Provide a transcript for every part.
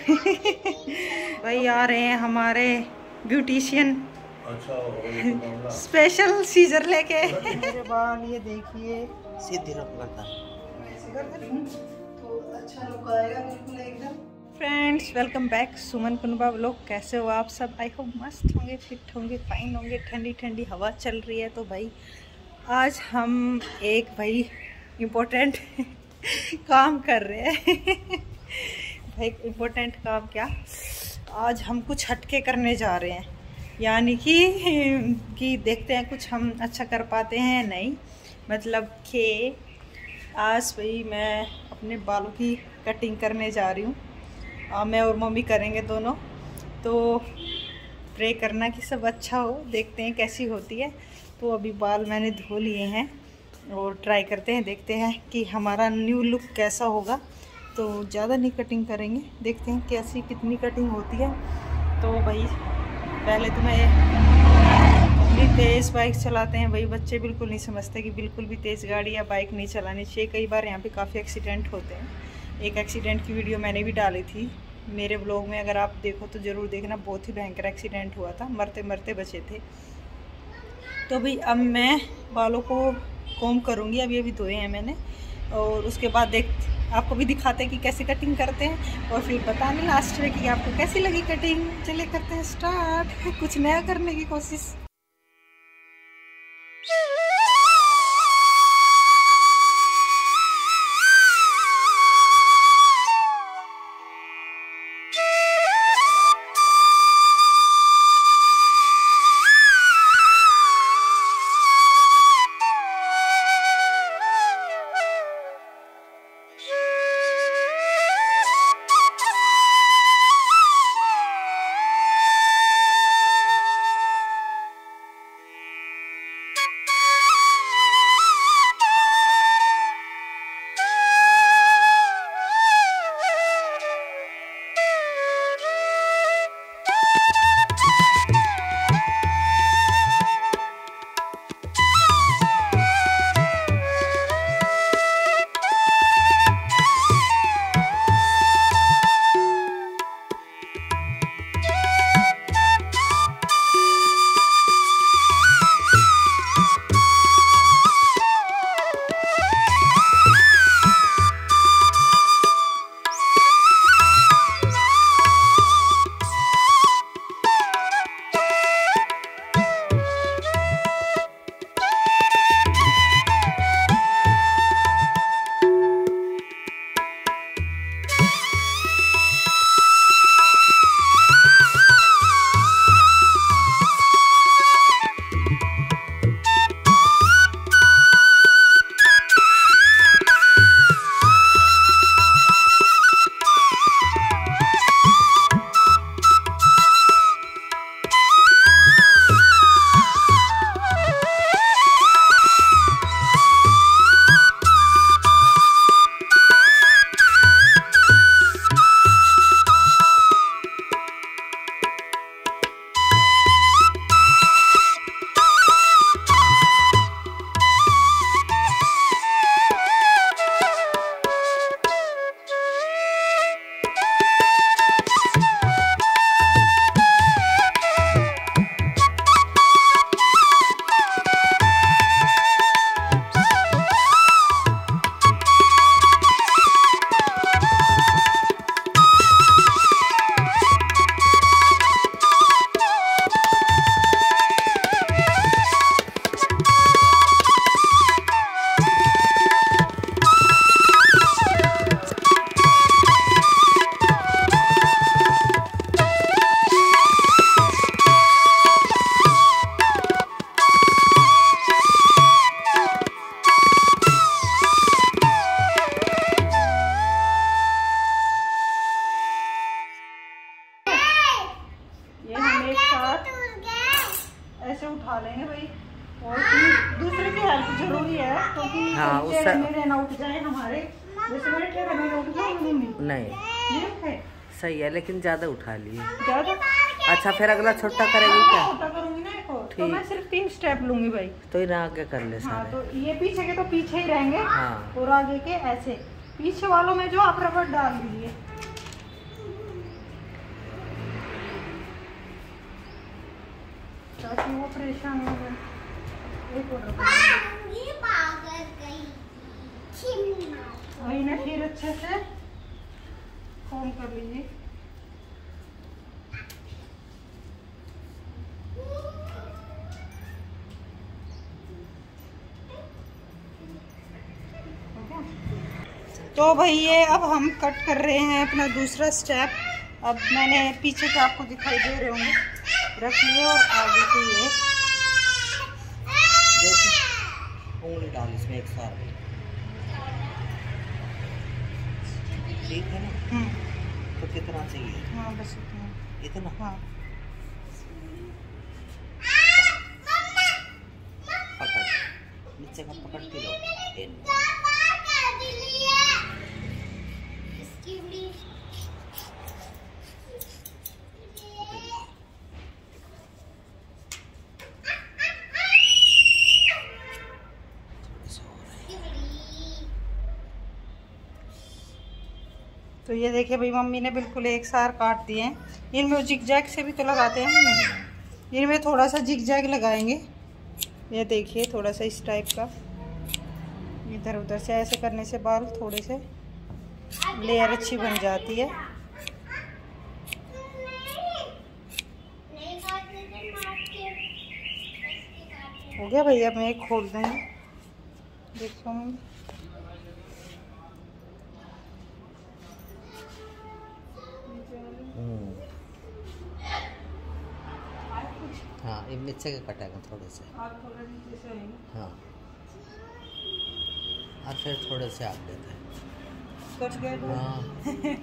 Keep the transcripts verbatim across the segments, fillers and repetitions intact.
भाई आ रहे हैं हमारे ब्यूटिशियन अच्छा स्पेशल सीजर लेके। मेरे बाल ये देखिए सीधी रखना था तो अच्छा लुक आएगा बिल्कुल एकदम। Friends welcome back Suman Kunba vlog. कैसे हो आप सब? आई होप मस्त होंगे, फिट होंगे, फाइन होंगे। ठंडी ठंडी हवा चल रही है। तो भाई आज हम एक भाई इम्पोर्टेंट काम कर रहे हैं। भाई इम्पोर्टेंट काम क्या, आज हम कुछ हटके करने जा रहे हैं। यानी कि कि देखते हैं कुछ हम अच्छा कर पाते हैं नहीं। मतलब कि आज भाई मैं अपने बालों की कटिंग करने जा रही हूँ। मैं और मम्मी करेंगे दोनों। तो प्रे करना कि सब अच्छा हो। देखते हैं कैसी होती है। तो अभी बाल मैंने धो लिए हैं और ट्राई करते हैं, देखते हैं कि हमारा न्यू लुक कैसा होगा। तो ज़्यादा नहीं कटिंग करेंगे, देखते हैं कैसी कितनी कटिंग होती है। तो भाई पहले तो मैं इतनी तेज़ बाइक चलाते हैं भाई, बच्चे बिल्कुल नहीं समझते कि बिल्कुल भी तेज़ गाड़ी या बाइक नहीं चलानी चाहिए। कई बार यहाँ पे काफ़ी एक्सीडेंट होते हैं। एक एक्सीडेंट की वीडियो मैंने भी डाली थी मेरे ब्लॉग में, अगर आप देखो तो ज़रूर देखना। बहुत ही भयंकर एक्सीडेंट हुआ था, मरते मरते बचे थे। तो भाई अब मैं बालों को कॉम्ब करूँगी। अभी अभी धोए हैं मैंने, और उसके बाद देख आपको भी दिखाते हैं कि कैसे कटिंग करते हैं, और फिर बताने लास्ट में कि आपको कैसी लगी कटिंग। चलिए करते हैं स्टार्ट, कुछ नया करने की कोशिश। ऐसे उठा लेंगे भाई, और दूसरे की हेल्प जरूरी है, क्योंकि हाँ, रहना उठ जाए हमारे जैसे मेरे उठ जाए नहीं नहीं सही है, लेकिन ज्यादा उठा लिए ज्यादा। अच्छा फिर अगला छोटा करेगी क्या? छोटा करूंगी ना, तो मैं सिर्फ तीन स्टेप लूंगी भाई। तो इन्हें आगे कर ले सारे। हाँ, तो ये पीछे के तो पीछे ही रहेंगे। हाँ। और आगे के ऐसे, पीछे वालों में जो आप रबड़ डाल दीजिए। बस वो परेशान हो गए। एक और वही ना, फिर अच्छे से कॉम कर लीजिए। तो भाई ये अब हम कट कर रहे हैं अपना दूसरा स्टेप। अब मैंने पीछे के आपको दिखाई दे रहे होंगे रख लिए और आगे के ये उंगली डाल इसमें एक साथ, ठीक है ना? तो कितना चाहिए? हाँ बस इतना। इतना? हाँ पकड़, नीचे का पकड़ती रहो। तो ये देखिए भाई, मम्मी ने बिल्कुल एक सार काट दिए हैं। इनमें जिग जैग से भी तो लगाते हैं मम्मी, इनमें थोड़ा सा जिग जैग लगाएंगे। ये देखिए थोड़ा सा इस टाइप का, इधर उधर से ऐसे करने से बाल थोड़े से लेयर अच्छी बन जाती है। हो गया भैया, मैं एक खोल दूंगी, देखो मम्मी। हाँ, ये नीचे के कटेगा थोड़े से। हाँ, और फिर थोड़े से आप देते हैं। कट गए। हाँ।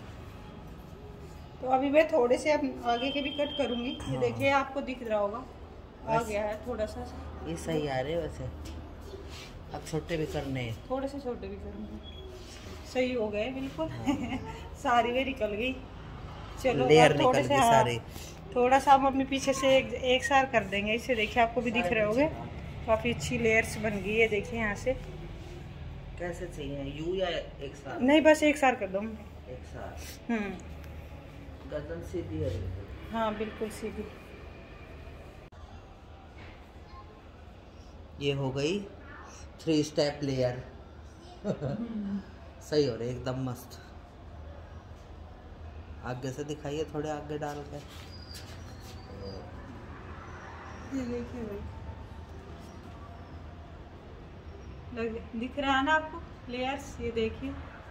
तो अभी मैं थोड़े से अब आगे के भी कट करूंगी। हाँ। ये देखिए आपको दिख रहा होगा, आ गया है थोड़ा सा। ये सही आ रहे हैं वैसे। अब छोटे भी करने हैं, थोड़े से छोटे भी करूंगी। सही हो गए बिल्कुल। हाँ। सारी वे निकल गई। चलो लेयर थोड़े निकल से, गई हाँ, सारी। थोड़ा सा हम अपने पीछे से एक, एक सार कर देंगे। इसे देखिए आपको भी दिख रहे होंगे, काफी अच्छी लेयर्स बन गई है। देखिए यहाँ से कैसे चाहिए, यू या एक सार? नहीं, बस एक सार कर दो। एक सार। हम्म, गर्दन सीधी है। हाँ बिल्कुल सीधी। ये हो गई थ्री स्टेप लेयर। सही हो रही एकदम मस्त। आगे से दिखाइए, थोड़े आगे डाल के। ये देखिए भाई, दिख रहा है ना आपको लेयर्स? ये देखिए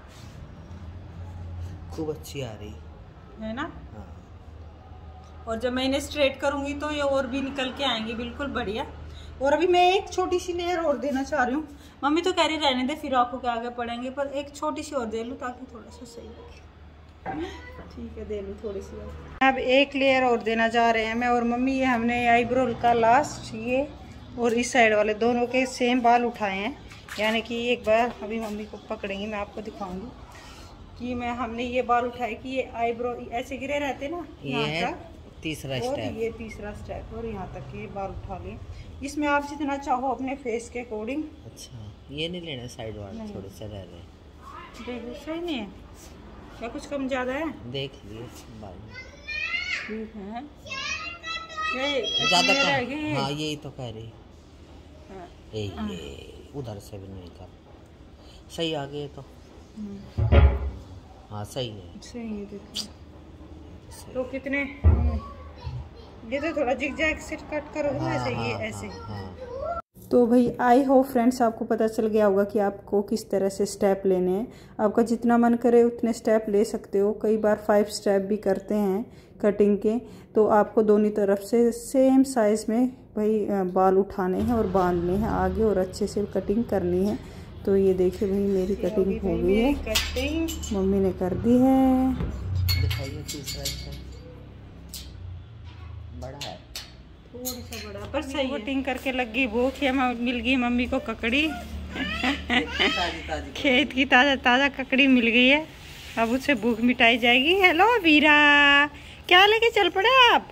खूब अच्छी आ रही है ना। हाँ। और जब मैं इन्हें स्ट्रेट करूंगी तो ये और भी निकल के आएंगे बिल्कुल बढ़िया। और अभी मैं एक छोटी सी लेयर और देना चाह रही हूँ। मम्मी तो कह रही रहने दे, फिर आपको के आगे पड़ेंगे, पर एक छोटी सी और दे लूँ ताकि थोड़ा सा सही लगे। ठीक है, दे लूँ थोड़ी सी और। अब एक लेयर और देना जा रहे हैं मैं और मम्मी। ये हमने आईब्रो का लास्ट ये और इस साइड वाले दोनों के सेम बाल उठाए हैं। यानी कि एक बार अभी मम्मी को पकड़ेंगी, मैं आपको दिखाऊंगी कि मैं हमने ये बाल उठाए कि ये आईब्रो ऐसे गिरे रहते ना, यहाँ तक तीसरा और स्टेप, ये तीसरा स्टेप, और यहाँ तक ये बाल उठा लिए। इसमें आप जितना चाहो अपने फेस के अकॉर्डिंग। अच्छा, ये नहीं लेना साइड वाले, थोड़े से रह रहे। देखो सही नहीं है क्या, कुछ कम ज़्यादा है? देख लिए बाल ठीक है, ये ज़्यादा कम। ये हाँ, यही तो कह रही। हाँ। ये ये उधर से भी नहीं था, सही आ गए तो। हाँ सही है, सही है। देखो तो कितने, ये तो थोड़ा जिग-जैग से कट करोगे ना, ऐसे ये ऐसे। तो भाई आई होप फ्रेंड्स आपको पता चल गया होगा कि आपको किस तरह से स्टेप लेने हैं। आपका जितना मन करे उतने स्टेप ले सकते हो। कई बार फाइव स्टेप भी करते हैं कटिंग के। तो आपको दोनों तरफ से सेम साइज़ में भाई बाल उठाने हैं और बांधने हैं आगे, और अच्छे से कटिंग करनी है। तो ये देखिए भाई मेरी कटिंग हो गई है, कटिंग मम्मी ने कर दी है। दिखाइए तीसरा स्टेप, बड़ा है थोड़ा सा बड़ा, पर सही है। कटिंग करके लग गई भूख, या मिल गई मम्मी को ककड़ी। ताजी ताजी खेत की ताज़ा ताज़ा ककड़ी मिल गई है, अब उससे भूख मिटाई जाएगी। हेलो वीरा, क्या लेके चल पड़े आप?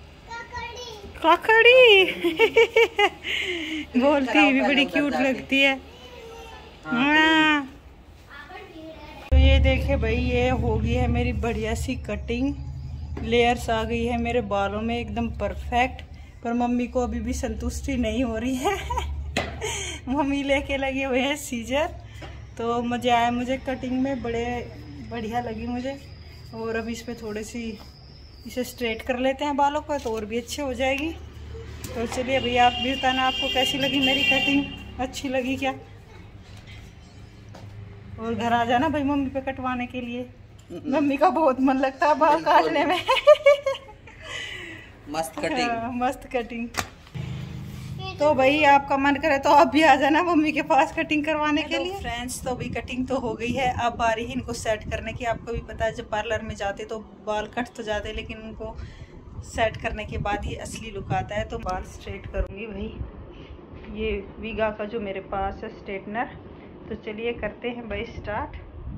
ककड़ी। बोलती भी बड़ी क्यूट लगती है। हाँ। तो ये देखे भाई, ये हो गई है मेरी बढ़िया सी कटिंग। लेयर्स आ गई है मेरे बालों में एकदम परफेक्ट। पर मम्मी को अभी भी संतुष्टि नहीं हो रही है। मम्मी लेके लगे हुए हैं सीजर। तो मज़े आया मुझे कटिंग में, बड़े बढ़िया लगी मुझे। और अभी इस पर थोड़ी सी इसे स्ट्रेट कर लेते हैं बालों को, तो और भी अच्छे हो जाएगी। तो चलिए भैया, आप भी बताना आपको कैसी लगी मेरी कटिंग, अच्छी लगी क्या। और घर आ जाना भाई मम्मी पे कटवाने के लिए। मम्मी का बहुत मन लगता है बाल काटने में। मस्त कटिंग। हाँ, मस्त कटिंग। तो भाई आपका मन करे तो आप भी आ जाना मम्मी के पास कटिंग करवाने के लिए। फ्रेंड्स, तो अभी कटिंग तो हो गई है, अब बारी ही इनको सेट करने की। आपको भी पता है जब पार्लर में जाते तो बाल कट तो जाते, लेकिन उनको सेट करने के बाद ही असली लुक आता है। तो बाल स्ट्रेट करूँगी भाई, ये वीगा का जो मेरे पास है स्ट्रेटनर। तो चलिए करते हैं भाई स्टार्ट।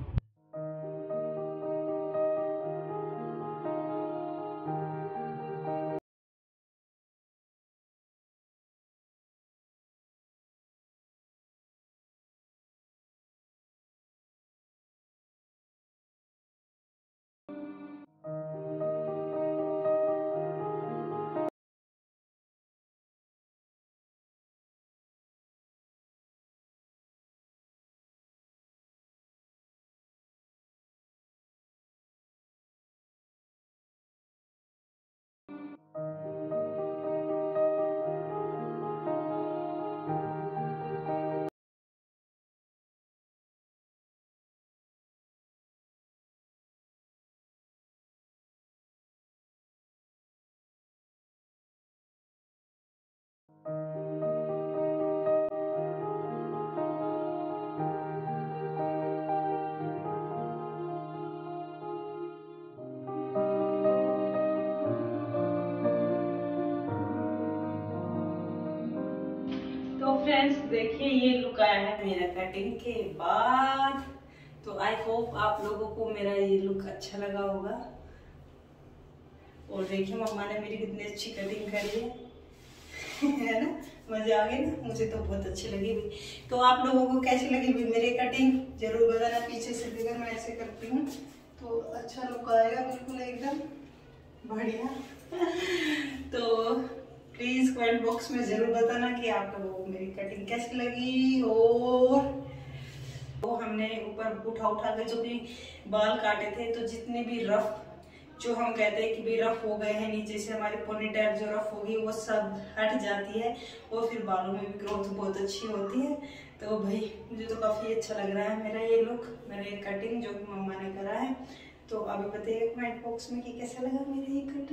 तो फ्रेंड्स देखिए, ये लुक आया है मेरा कटिंग के बाद। तो आई होप आप लोगों को मेरा ये लुक अच्छा लगा होगा। और देखिए मम्मा ने मेरी कितनी अच्छी कटिंग करी है, है ना। मजे आ गए ना, मुझे तो बहुत अच्छी लगी भी। तो आप लोगों को कैसी लगी भी मेरी कटिंग जरूर बताना। पीछे से देखकर मैं ऐसे करती हूँ तो अच्छा लुक आएगा, बिल्कुल एकदम बढ़िया। तो प्लीज कमेंट बॉक्स में जरूर बताना कि आप लोगों को मेरी कटिंग कैसी लगी। और तो हमने ऊपर उठा उठा के जो भी बाल काटे थे, तो जितने भी रफ, जो हम कहते हैं कि भी रफ हो गए हैं, नीचे से हमारी पोनीटेल जो रफ होगी वो सब हट जाती है, और फिर बालों में भी ग्रोथ बहुत अच्छी होती है। तो भाई मुझे तो काफी अच्छा लग रहा है मेरा ये लुक, मेरा ये कटिंग जो कि मम्मा ने करा है। तो अभी बताइए कमेंट बॉक्स में कि कैसा लगा मेरा ये कटिंग।